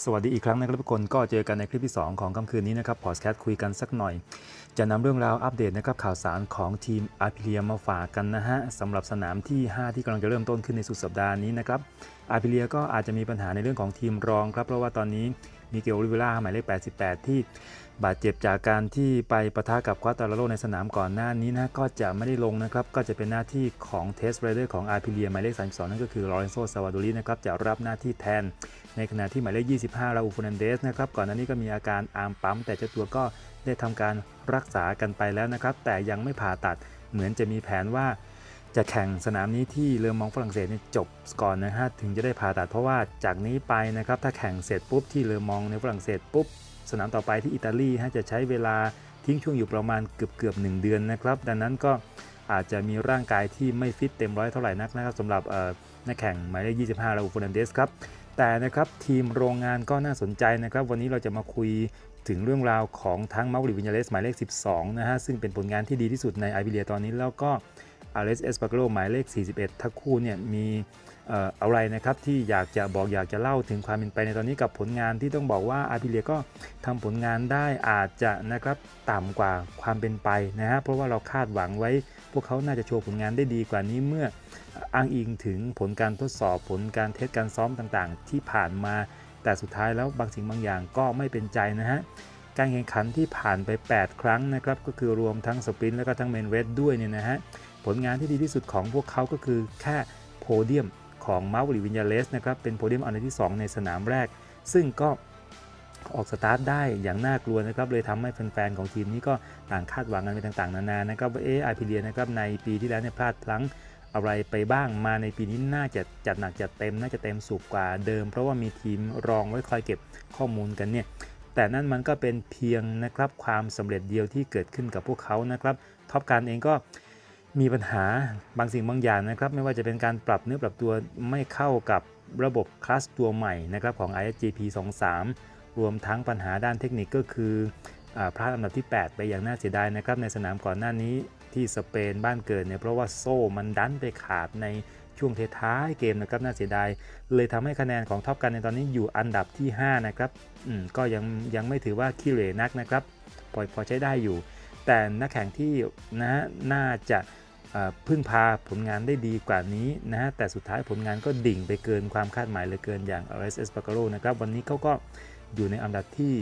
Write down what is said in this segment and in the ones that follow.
สวัสดีอีกครั้งนะครับทุกคนก็เจอกันในคลิปที่2ของค่ำคืนนี้นะครับพอดแคสต์คุยกันสักหน่อยจะนำเรื่องราวอัปเดตนะครับข่าวสารของทีมอาร์พิเลียมาฝากกันนะฮะสำหรับสนามที่5ที่กำลังจะเริ่มต้นขึ้นในสุดสัปดาห์นี้นะครับอาร์พิเลียก็อาจจะมีปัญหาในเรื่องของทีมรองครับเพราะว่าตอนนี้มิเกล โอลิเวล่าหมายเลข88ที่บาดเจ็บจากการที่ไปปะทะกับควาตาลาโรในสนามก่อนหน้านี้นะก็จะไม่ได้ลงนะครับก็จะเป็นหน้าที่ของเทสไรเดอร์ของอาร์พิเลียหมายเลข32นั่นก็คือลอเรนโซ ซาวาโดรินะครับจะรับหน้าที่แทนในขณะที่หมายเลข25 ราอูล เฟอร์นันเดสนะครับก่อนหน้านี้ก็มีอาการอาร์มปั๊มแต่เจ้าตัวก็ได้ทำการรักษากันไปแล้วนะครับแต่ยังไม่ผ่าตัดเหมือนจะมีแผนว่าจะแข่งสนามนี้ที่เลอมองฝรั่งเศสจบก่อนนะฮะถึงจะได้ผ่าตัดเพราะว่าจากนี้ไปนะครับถ้าแข่งเสร็จปุ๊บที่เลอมองในฝรั่งเศสปุ๊บสนามต่อไปที่อิตาลีจะใช้เวลาทิ้งช่วงอยู่ประมาณเกือบ1 เดือนนะครับดังนั้นก็อาจจะมีร่างกายที่ไม่ฟิตเต็มร้อยเท่าไหร่นักนะครับสำหรับนักแข่งหมายเลข25 ราอูล เฟอร์นันเดสครับแต่นะครับทีมโรงงานก็น่าสนใจนะครับวันนี้เราจะมาคุยถึงเรื่องราวของทั้งมาร์ริ วิญญาเลสหมายเลข12นะฮะซึ่งเป็นผลงานที่ดีที่สุดในไอเบียตอนนี้แล้วก็อาเลส เอสปาโกโรหมายเลข41ทั้งคู่เนี่ยมีอะไรนะครับที่อยากจะเล่าถึงความเป็นไปในตอนนี้กับผลงานที่ต้องบอกว่าอาร์พิเลียก็ทำผลงานได้อาจจะนะครับต่ำกว่าความเป็นไปนะฮะเพราะว่าเราคาดหวังไว้พวกเขาน่าจะโชว์ผลงานได้ดีกว่านี้เมื่ออ้างอิงถึงผลการทดสอบผลการเทสการซ้อมต่างๆที่ผ่านมาแต่สุดท้ายแล้วบางสิ่งบางอย่างก็ไม่เป็นใจนะฮะการแข่งขันที่ผ่านไป8ครั้งนะครับก็คือรวมทั้งสปรินต์แล้วก็ทั้งเมนเรสด้วยเนี่ยนะฮะผลงานที่ดีที่สุดของพวกเขาก็คือแค่โพเดียมของมาร์ริ วิญญาเลสนะครับเป็นโพเดียมอันดับที่2ในสนามแรกซึ่งก็ออกสตาร์ทได้อย่างน่ากลัวนะครับเลยทำให้แฟนๆของทีมนี้ก็ต่างคาดหวังกันไปต่างๆนานานะครับว่าอาร์พิเลียนะครับในปีที่แล้วเนี่ยพลาดพลั้งอะไรไปบ้างมาในปีนี้น่าจะจัดหนักจัดเต็มน่าจะเต็มสูบกว่าเดิมเพราะว่ามีทีมรองไว้คอยเก็บข้อมูลกันเนี่ยแต่นั่นมันก็เป็นเพียงนะครับความสำเร็จเดียวที่เกิดขึ้นกับพวกเขานะครับท็อปการเองก็มีปัญหาบางสิ่งบางอย่างนะครับไม่ว่าจะเป็นการปรับเนื้อปรับตัวไม่เข้ากับระบบคลาสตัวใหม่นะครับของ ISGP 23รวมทั้งปัญหาด้านเทคนิคก็คือพลาดอันดับที่8ไปอย่างน่าเสียดายนะครับในสนามก่อนหน้านี้ที่สเปนบ้านเกิดเนี่ยเพราะว่าโซ่มันดันไปขาดในช่วงท้ายเกมนะครับน่าเสียดายเลยทำให้คะแนนของท็อปกันในตอนนี้อยู่อันดับที่5นะครับก็ยังไม่ถือว่าขี้เหร่นักนะครับพอใช้ได้อยู่แต่นักแข่งที่นะฮะน่าจะพึ่งพาผลงานได้ดีกว่านี้นะฮะแต่สุดท้ายผลงานก็ดิ่งไปเกินความคาดหมายเหลือเกินอย่าง RS Espargaro นะครับวันนี้เขาก็อยู่ในอันดับที่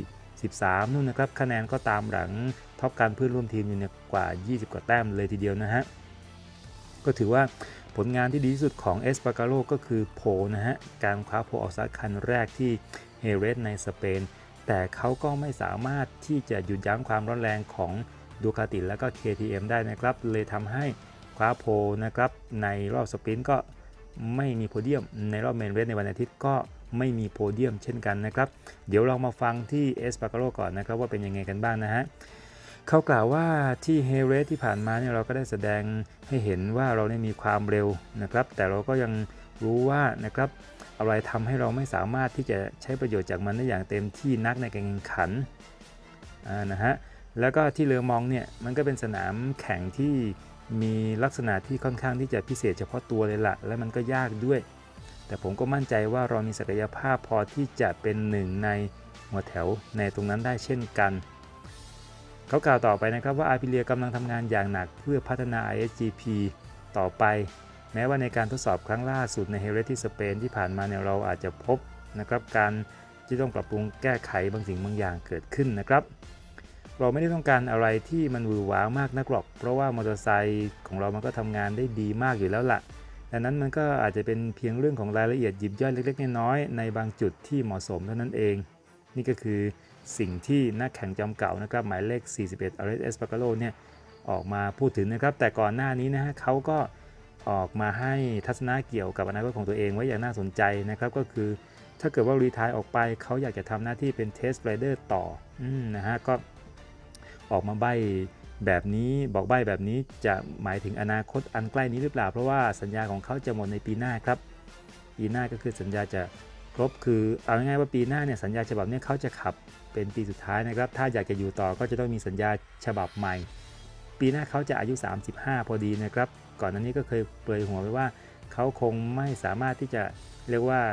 13นู่นนะครับคะแนนก็ตามหลังท็อปการเพื่อนร่วมทีมอยู่เนี่ยกว่า20กว่าแต้มเลยทีเดียวนะฮะก็ถือว่าผลงานที่ดีที่สุดของ Espargaro ก็คือโพนะฮะการคว้าโพออกสตาร์ทคันแรกที่เฮเรสในสเปนแต่เขาก็ไม่สามารถที่จะหยุดยั้งความร้อนแรงของดูคาติและก็ KTM ได้นะครับเลยทำให้คว้าโพนะครับในรอบสปรินต์ก็ไม่มีโพเดียมในรอบเมนเรสในวันอาทิตย์ก็ไม่มีโพเดียมเช่นกันนะครับเดี๋ยวเรามาฟังที่เอสปาโกโรก่อนนะครับว่าเป็นยังไงกันบ้างนะฮะเขากล่าวว่าที่เฮเรสที่ผ่านมาเนี่ยเราก็ได้แสดงให้เห็นว่าเราเนี่ยมีความเร็วนะครับแต่เราก็ยังรู้ว่านะครับอะไรทำให้เราไม่สามารถที่จะใช้ประโยชน์จากมันได้อย่างเต็มที่นักในการแข่งขันนะฮะแล้วก็ที่เลอมองเนี่ยมันก็เป็นสนามแข่งที่มีลักษณะที่ค่อนข้างที่จะพิเศษเฉพาะตัวเลยละและมันก็ยากด้วยแต่ผมก็มั่นใจว่าเรามีศักยภาพพอที่จะเป็นหนึ่งในหัวแถวในตรงนั้นได้เช่นกันเขากล่าวต่อไปนะครับว่าอาร์พิเลียกำลังทำงานอย่างหนักเพื่อพัฒนา ISGP ต่อไปแม้ว่าในการทดสอบครั้งล่าสุดในเฮเรสที่สเปนที่ผ่านมาเนี่ยเราอาจจะพบนะครับการที่ต้องปรับปรุงแก้ไขบางสิ่งบางอย่างเกิดขึ้นนะครับเราไม่ได้ต้องการอะไรที่มันหวือหวามากนักหรอกเพราะว่ามอเตอร์ไซค์ของเรามันก็ทำงานได้ดีมากอยู่แล้วล่ะดังนั้นมันก็อาจจะเป็นเพียงเรื่องของรายละเอียดยิบย่อยเล็กๆน้อยๆในบางจุดที่เหมาะสมเท่านั้นเองนี่ก็คือสิ่งที่นักแข่งจอมเก่านะครับหมายเลข41 RS Espargaro เนี่ยออกมาพูดถึงนะครับแต่ก่อนหน้านี้นะฮะเขาก็ออกมาให้ทัศนะเกี่ยวกับอนาคตของตัวเองไว้อย่างน่าสนใจนะครับก็คือถ้าเกิดว่ารีไทร์ออกไปเขาอยากจะทำหน้าที่เป็นเทสไรเดอร์ต่อนะฮะก็ออกมาใบ้แบบนี้บอกใบ้แบบนี้จะหมายถึงอนาคตอันใกล้นี้หรือเปล่าเพราะว่าสัญญาของเขาจะหมดในปีหน้าครับปีหน้าก็คือสัญญาจะครบคือเอาง่ายๆว่าปีหน้าเนี่ยสัญญาฉบับนี้เขาจะขับเป็นปีสุดท้ายนะครับถ้าอยากจะอยู่ต่อก็จะต้องมีสัญญาฉบับใหม่ปีหน้าเขาจะอายุ35พอดีนะครับก่อนหน้านี้ก็เคยเปรยหัวไว้ว่าเขาคงไม่สามารถที่จะเรียกว่า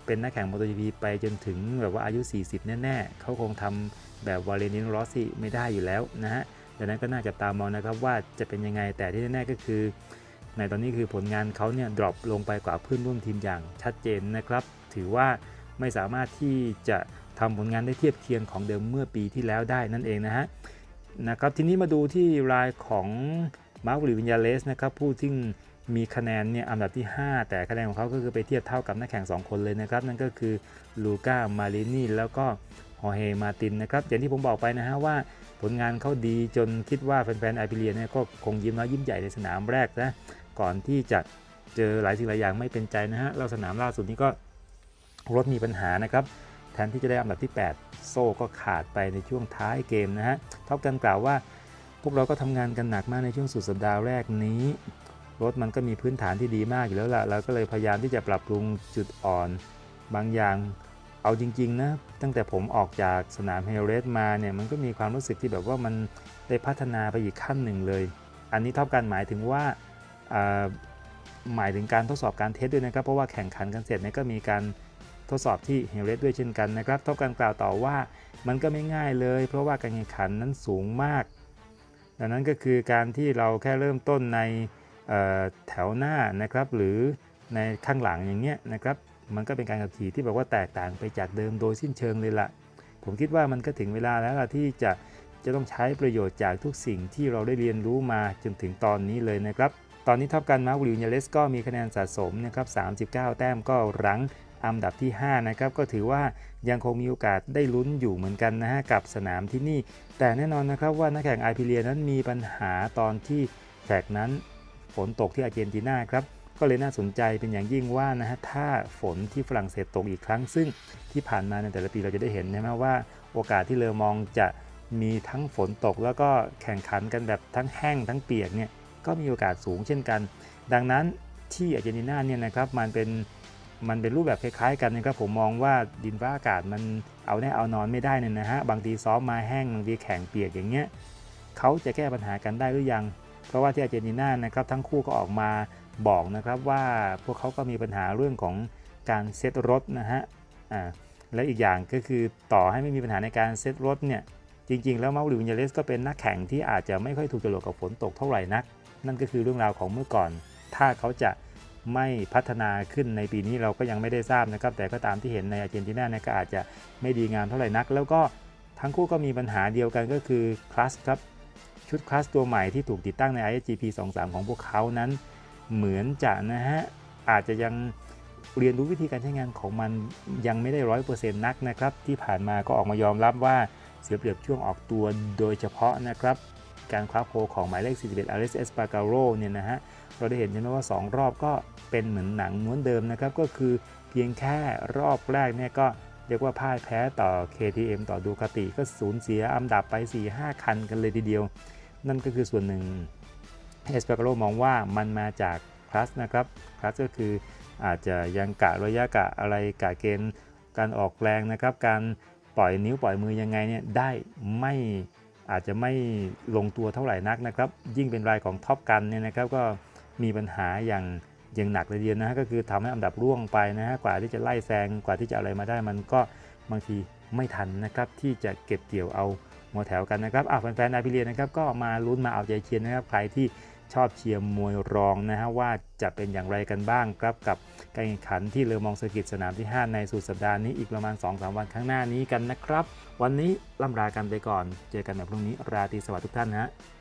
เป็นนักแข่ง MotoGP ไปจนถึงแบบว่าอายุ40แน่ๆเขาคงทำแบบวาเลนติโน รอสซี่ไม่ได้อยู่แล้วนะฮะดังนั้นก็น่าจับตามองนะครับว่าจะเป็นยังไงแต่ที่แน่ๆก็คือในตอนนี้คือผลงานเขาเนี่ยดรอปลงไปกว่าเพื่อนร่วมทีมอย่างชัดเจนนะครับถือว่าไม่สามารถที่จะทำผลงานได้เทียบเคียงของเดิมเมื่อปีที่แล้วได้นั่นเองนะครับทีนี้มาดูที่รายของมาร์ค วินญาเลสนะครับผู้ที่มีคะแนนเนี่ยอันดับที่5แต่คะแนนของเขาก็คือไปเทียบเท่ากับนักแข่ง2คนเลยนะครับนั่นก็คือลูก้ามารินีแล้วก็ฮอร์เฮมาตินนะครับอย่างที่ผมบอกไปนะฮะว่าผลงานเขาดีจนคิดว่าแฟนๆไอพิเลียเนี่ยก็คงยิ้มน้อยยิ้มใหญ่ในสนามแรกนะก่อนที่จะเจอหลายสิ่งหลายอย่างไม่เป็นใจนะฮะแล้วสนามล่าสุดนี้ก็รถมีปัญหานะครับแทนที่จะได้อันดับที่8โซ่ก็ขาดไปในช่วงท้ายเกมนะฮะท็อปกันกล่าวว่าพวกเราก็ทำงานกันหนักมากในช่วงสุดสัปดาห์แรกนี้รถมันก็มีพื้นฐานที่ดีมากอยู่แล้วล่ะเราก็เลยพยายามที่จะปรับปรุงจุดอ่อนบางอย่างเอาจริงๆนะตั้งแต่ผมออกจากสนามเฮเรสมาเนี่ยมันก็มีความรู้สึกที่แบบว่ามันได้พัฒนาไปอีกขั้นหนึ่งเลยอันนี้ท็อปกันหมายถึงว่าหมายถึงการทดสอบการเทสด้วยนะครับเพราะว่าแข่งขันกันเสร็จเนี่ยก็มีการทดสอบที่เฮเรสด้วยเช่นกันนะครับท็อปกันกล่าวต่อว่ามันก็ไม่ง่ายเลยเพราะว่าการแข่งขันนั้นสูงมากดังนั้นก็คือการที่เราแค่เริ่มต้นในแถวหน้านะครับหรือในข้างหลังอย่างเงี้ยนะครับมันก็เป็นการขับขี่ที่แบบว่าแตกต่างไปจากเดิมโดยสิ้นเชิงเลยล่ะผมคิดว่ามันก็ถึงเวลาแล้วล่ะที่จะต้องใช้ประโยชน์จากทุกสิ่งที่เราได้เรียนรู้มาจนถึงตอนนี้เลยนะครับตอนนี้ท็อปกันมาร์ค วินญาเลสก็มีคะแนนสะสมนะครับ39แต้มก็รั้งอันดับที่5นะครับก็ถือว่ายังคงมีโอกาสได้ลุ้นอยู่เหมือนกันนะฮะกับสนามที่นี่แต่แน่นอนนะครับว่านักแข่งไอพิเลียนั้นมีปัญหาตอนที่แทร็กนั้นฝนตกที่อาร์เจนตินาครับก็เลยน่าสนใจเป็นอย่างยิ่งว่านะฮะถ้าฝนที่ฝรั่งเศสตกอีกครั้งซึ่งที่ผ่านมาในแต่ละปีเราจะได้เห็นใช่ไหมว่าโอกาสที่เลอมองจะมีทั้งฝนตกแล้วก็แข่งขันกันแบบทั้งแห้งทั้งเปียกเนี่ยก็มีโอกาสสูงเช่นกันดังนั้นที่อาร์เจนตินาเนี่ยนะครับมันเป็นรูปแบบคล้ายๆกันนะครับผมมองว่าดินฟ้าอากาศมันเอาแน่เอานอนไม่ได้เนี่ยนะฮะบางทีซ้อมมาแห้งบางทีแข่งเปียกอย่างเงี้ยเขาจะแก้ปัญหากันได้หรือยังเพราะว่าที่อาร์เจนตินานะครับทั้งคู่ก็ออกมาบอกนะครับว่าพวกเขาก็มีปัญหาเรื่องของการเซตรถนะฮะและอีกอย่างก็คือต่อให้ไม่มีปัญหาในการเซตรถเนี่ยจริงๆแล้วมาร์ค วินญาเลสก็เป็นนักแข่งที่อาจจะไม่ค่อยถูกจรวดกับฝนตกเท่าไหร่นักนั่นก็คือเรื่องราวของเมื่อก่อนถ้าเขาจะไม่พัฒนาขึ้นในปีนี้เราก็ยังไม่ได้ทราบนะครับแต่ก็ตามที่เห็นในอาร์เจนตินาเนี่ยก็อาจจะไม่ดีงามเท่าไหร่นักแล้วก็ทั้งคู่ก็มีปัญหาเดียวกันก็คือคลัสครับชุดคลัสตัวใหม่ที่ถูกติดตั้งใน ISGP 23ของพวกเขานั้นเหมือนจะนะฮะอาจจะยังเรียนรู้วิธีการใช้งานของมันยังไม่ได้ 100% นักนะครับที่ผ่านมาก็ออกมายอมรับว่าเสียเปรียบช่วงออกตัวโดยเฉพาะนะครับการคว้าโพลของหมายเลข41 Alex Espargaro เนี่ยนะฮะเราได้เห็นใช่ไหมว่า2รอบก็เป็นเหมือนหนังม้วนเดิมนะครับก็คือเพียงแค่รอบแรกเนี่ยก็เรียกว่าพ่ายแพ้ต่อ KTM ต่อดูคาติก็สูญเสียอันดับไป 4-5 คันกันเลยทีเดียวนั่นก็คือส่วนหนึ่งเอสเปโกโรมองว่ามันมาจากคลัสนะครับคลัสก็คืออาจจะยังกะระยะกะอะไรกะเกณฑ์การออกแรงนะครับการปล่อยนิ้วปล่อยมือยังไงเนี่ยได้ไม่อาจจะไม่ลงตัวเท่าไหร่นักนะครับยิ่งเป็นรายของท็อปกันเนี่ยนะครับก็มีปัญหาอย่างหนักเลยเดียวนะฮะก็คือทำให้อันดับร่วงไปนะฮะกว่าที่จะไล่แซงกว่าที่จะอะไรมาได้มันก็บางทีไม่ทันนะครับที่จะเก็บเกี่ยวเอาหัวแถวกันนะครับแฟนๆไอพิเลียนะครับก็มาลุ้นมาเอาใจเชียร์นะครับใครที่ชอบเชียร์มวยรองนะฮะว่าจะเป็นอย่างไรกันบ้างครับกับการแข่งขันที่เลอมองเซอร์กิตสนามที่5ในสุดสัปดาห์นี้อีกประมาณ 2-3 วันข้างหน้านี้กันนะครับวันนี้ล่ำลากันไปก่อนเจอกันแบบพรุ่งนี้ราตรีสวัสดิ์ทุกท่านนะ